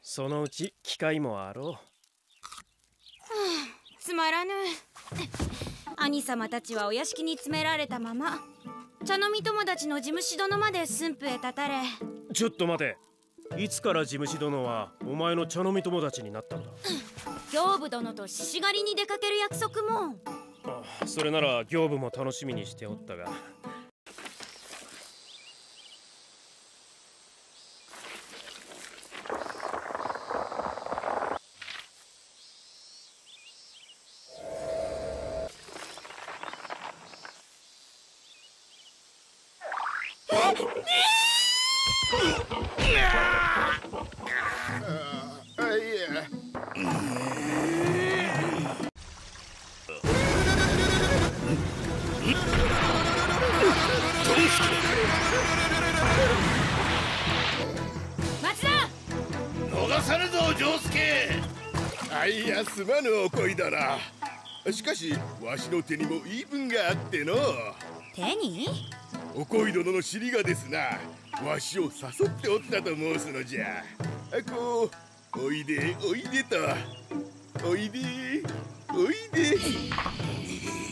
そのうち機会もあろう。 つまらぬ。兄様たちはお屋敷に詰められたまま、茶飲み友達の地主殿まで駿府へ立たれ。 ちょっと待て。いつから地主殿はお前の茶飲み友達になったんだ？ 刑部殿と獅子狩りに出かける約束も。 あ、それなら刑部も楽しみにしておったが。 松田！ 逃さぬぞ丈介。 あいや、すまぬお恋だな。しかしわしの手にも言い分があっての。 手に？ お恋殿の尻がですな、わしを誘っておったと申すのじゃ。こう、おいでおいでと。おいでおいで。